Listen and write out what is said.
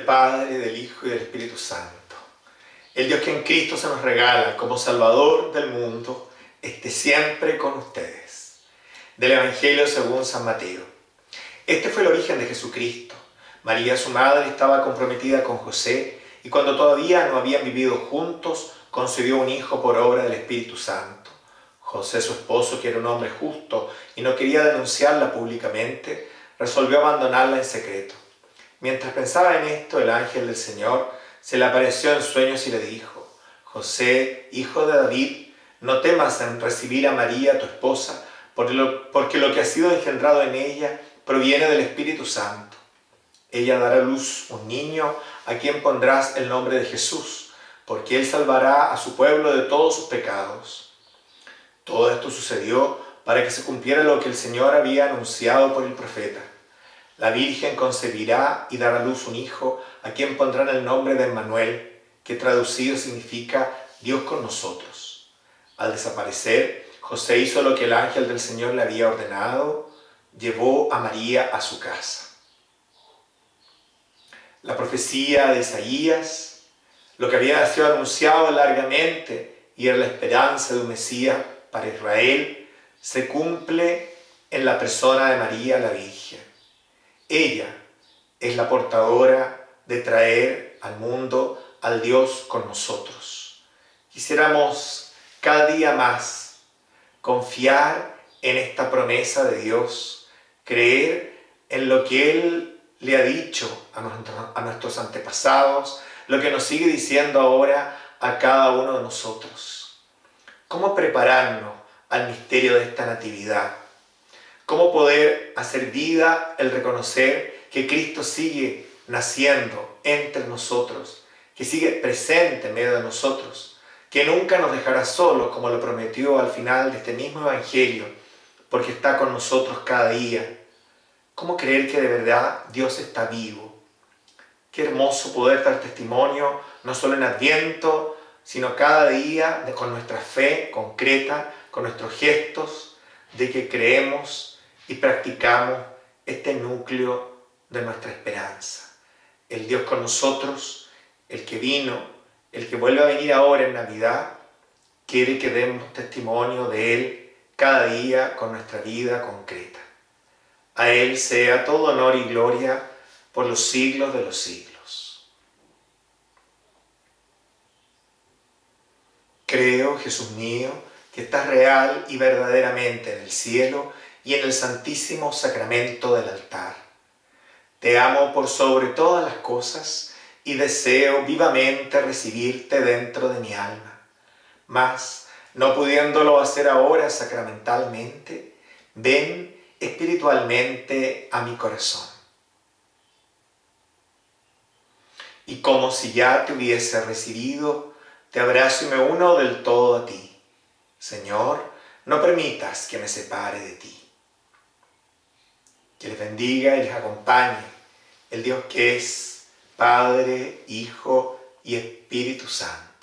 Padre, del Hijo y del Espíritu Santo. El Dios que en Cristo se nos regala como Salvador del mundo, esté siempre con ustedes. Del Evangelio según San Mateo. Este fue el origen de Jesucristo. María, su madre, estaba comprometida con José y cuando todavía no habían vivido juntos, concibió un hijo por obra del Espíritu Santo. José, su esposo, que era un hombre justo y no quería denunciarla públicamente, resolvió abandonarla en secreto. Mientras pensaba en esto, el ángel del Señor se le apareció en sueños y le dijo: José, hijo de David, no temas en recibir a María, tu esposa, porque lo que ha sido engendrado en ella proviene del Espíritu Santo. Ella dará a luz un niño a quien pondrás el nombre de Jesús, porque él salvará a su pueblo de todos sus pecados. Todo esto sucedió para que se cumpliera lo que el Señor había anunciado por el profeta. La Virgen concebirá y dará a luz un hijo a quien pondrán el nombre de Emmanuel, que traducido significa Dios con nosotros. Al desaparecer, José hizo lo que el ángel del Señor le había ordenado, llevó a María a su casa. La profecía de Isaías, lo que había sido anunciado largamente y era la esperanza de un Mesías para Israel, se cumple en la persona de María la Virgen. Ella es la portadora de traer al mundo al Dios con nosotros. Quisiéramos cada día más confiar en esta promesa de Dios, creer en lo que Él le ha dicho a nuestros antepasados, lo que nos sigue diciendo ahora a cada uno de nosotros. ¿Cómo prepararnos al misterio de esta natividad? ¿Cómo poder hacer vida el reconocer que Cristo sigue naciendo entre nosotros, que sigue presente en medio de nosotros, que nunca nos dejará solos, como lo prometió al final de este mismo Evangelio, porque está con nosotros cada día? ¿Cómo creer que de verdad Dios está vivo? Qué hermoso poder dar testimonio, no solo en Adviento, sino cada día con nuestra fe concreta, con nuestros gestos, de que creemos y practicamos este núcleo de nuestra esperanza. El Dios con nosotros, el que vino, el que vuelve a venir ahora en Navidad, quiere que demos testimonio de Él cada día con nuestra vida concreta. A Él sea todo honor y gloria por los siglos de los siglos. Creo, Jesús mío, que estás real y verdaderamente en el cielo y en el santísimo sacramento del altar. Te amo por sobre todas las cosas y deseo vivamente recibirte dentro de mi alma. Mas, no pudiéndolo hacer ahora sacramentalmente, ven espiritualmente a mi corazón. Y como si ya te hubiese recibido, te abrazo y me uno del todo a ti. Señor, no permitas que me separe de ti. Que les bendiga y les acompañe el Dios que es Padre, Hijo y Espíritu Santo.